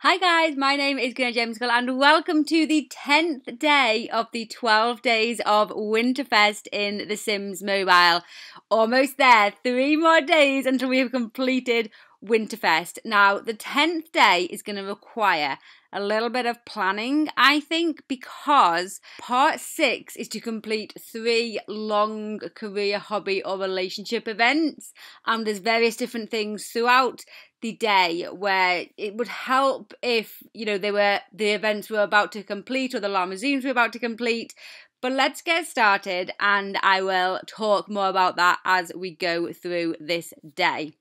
Hi guys, my name is Gemzicle and welcome to the 10th day of the 12 days of Winterfest in The Sims Mobile. Almost there, 3 more days until we have completed Winterfest. Now, the 10th day is going to require a little bit of planning, I think, because part 6 is to complete 3 long career, hobby or relationship events, and there's various different things throughout the day where it would help if, the events were about to complete or the Lamazooms were about to complete. But let's get started and I will talk more about that as we go through this day.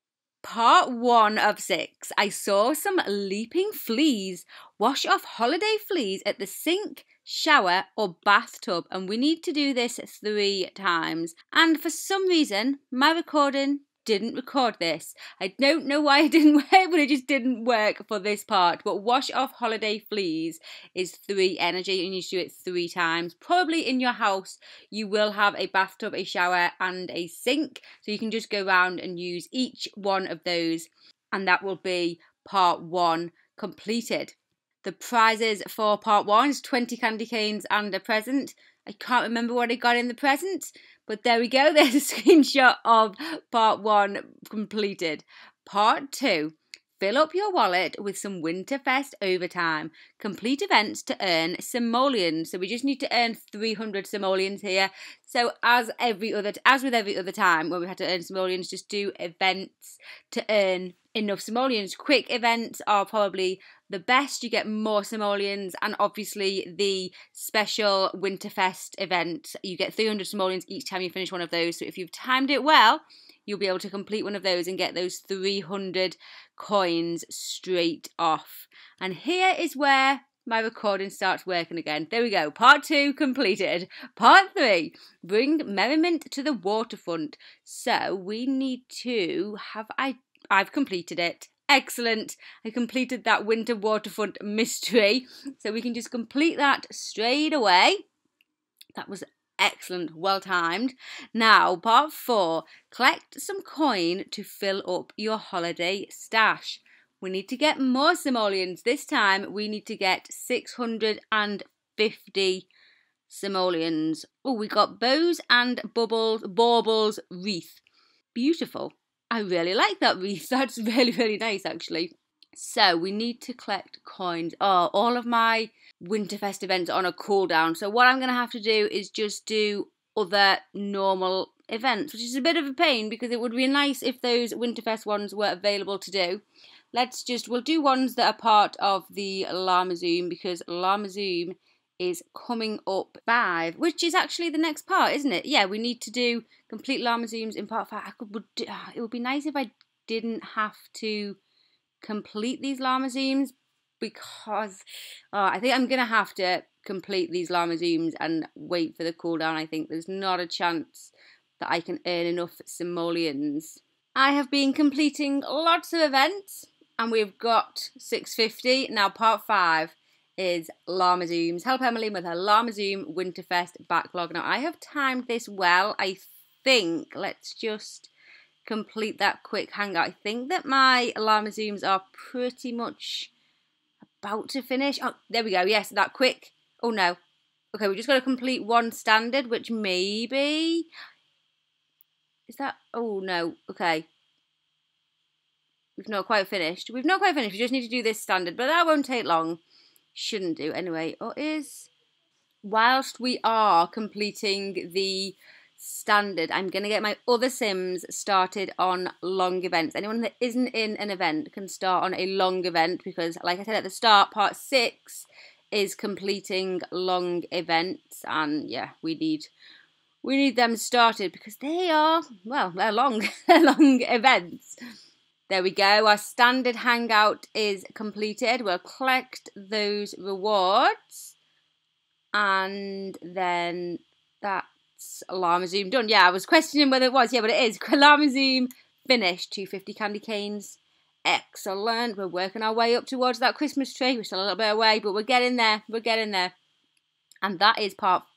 Part 1 of 6, I saw some leaping fleas. Wash off holiday fleas at the sink, shower or bathtub, and we need to do this 3 times. And for some reason, my recording didn't record this. I don't know why it didn't work, but it just didn't work for this part. But wash off holiday fleas is 3 energy and you should do it 3 times. Probably in your house you will have a bathtub, a shower and a sink, so you can just go around and use each one of those, and that will be part 1 completed. The prizes for part 1 is 20 candy canes and a present. I can't remember what I got in the present, but there we go. There's a screenshot of part 1 completed. Part 2, fill up your wallet with some Winterfest overtime. Complete events to earn simoleons. So we just need to earn 300 simoleons here. So as with every other time when we had to earn simoleons, just do events to earn enough simoleons. Quick events are probably the best. You get more simoleons, and obviously the special Winterfest event, you get 300 simoleons each time you finish one of those. So if you've timed it well, you'll be able to complete one of those and get those 300 coins straight off. And here is where my recording starts working again. There we go. Part 2 completed. Part 3, bring merriment to the waterfront. So we need to I've completed it. Excellent. I completed that winter waterfront mystery. So we can just complete that straight away. That was excellent. Well timed. Now, part 4. Collect some coin to fill up your holiday stash. We need to get more simoleons. This time we need to get 650 simoleons. Oh, we got bows and baubles wreath. Beautiful. I really like that wreath. That's really, really nice, actually. So we need to collect coins. Oh, all of my Winterfest events are on a cooldown. So what I'm going to have to do is just do other normal events, which is a bit of a pain because it would be nice if those Winterfest ones were available to do. We'll do ones that are part of the Lamazoom, because Lamazoom is coming up 5, which is actually the next part, isn't it? Yeah, we need to do complete Lamazooms in part 5. It would be nice if I didn't have to complete these Lamazooms, because I think I'm going to have to complete these Lamazooms and wait for the cooldown. I think there's not a chance that I can earn enough simoleons. I have been completing lots of events and we've got 650. Now part 5 is Lamazooms. Help Emily with her Lamazoom Winterfest backlog. Now I have timed this well, I think. Let's just complete that quick hangout. I think that my Lamazooms are pretty much about to finish. Oh, there we go. Yes, that quick. Oh no. Okay, we just got to complete 1 standard, which maybe... Is that... Oh no. Okay. We've not quite finished. We just need to do this standard, but that won't take long. Shouldn't do anyway. Or is... Whilst we are completing the standard, I'm going to get my other Sims started on long events. Anyone that isn't in an event can start on a long event, because like I said at the start, part 6 is completing long events, and yeah, we need them started because they are, well, they're long. They're long events. There we go. Our standard hangout is completed. We'll collect those rewards, and then that's Lamazoom done. Yeah, I was questioning whether it was. Yeah, but it is. Lamazoom finished. 250 candy canes. Excellent. We're working our way up towards that Christmas tree. We're still a little bit away, but we're getting there. We're getting there. And that is part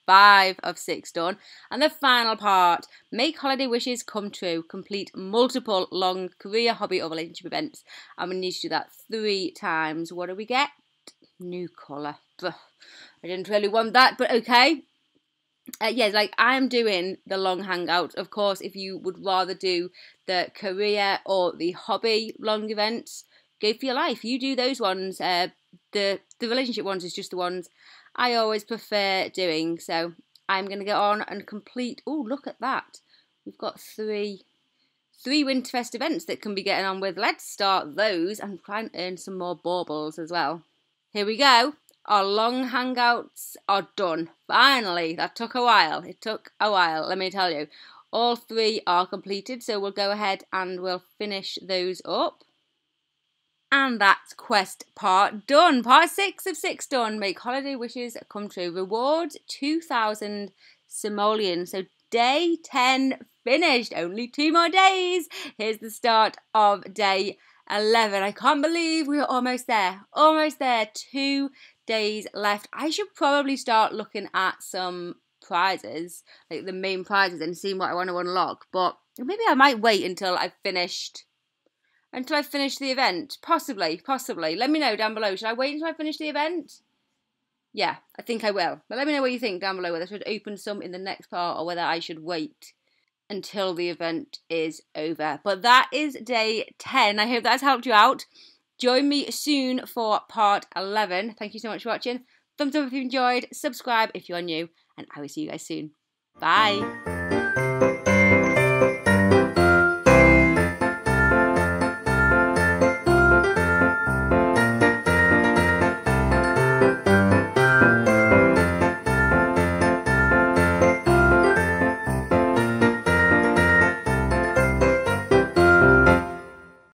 5 of 6 done. And the final part, make holiday wishes come true. Complete multiple long career, hobby or relationship events. And we need to do that 3 times. What do we get? New colour. I didn't really want that, but okay. Yes, like I'm doing the long hangout. Of course, if you would rather do the career or the hobby long events, go for your life. You do those ones. The relationship ones is just the ones I always prefer doing. So I'm going to get on and complete. Oh, look at that. We've got three Winterfest events that can be getting on with. Let's start those and try and earn some more baubles as well. Here we go. Our long hangouts are done. Finally, that took a while. It took a while, let me tell you. All 3 are completed, so we'll go ahead and we'll finish those up. And that's quest part done. Part 6 of 6 done. Make holiday wishes come true. Reward 2,000 simoleons. So day 10 finished. Only 2 more days. Here's the start of day 11. I can't believe we're almost there. Almost there. 2 days left. I should probably start looking at some prizes, like the main prizes, and seeing what I want to unlock. But maybe I might wait until I've finished the event. Possibly. Let me know down below. Should I wait until I finish the event? Yeah, I think I will. But let me know what you think down below, whether I should open some in the next part or whether I should wait until the event is over. But that is day 10. I hope that's helped you out. Join me soon for part 11. Thank you so much for watching. Thumbs up if you enjoyed, subscribe if you are new, and I will see you guys soon. Bye.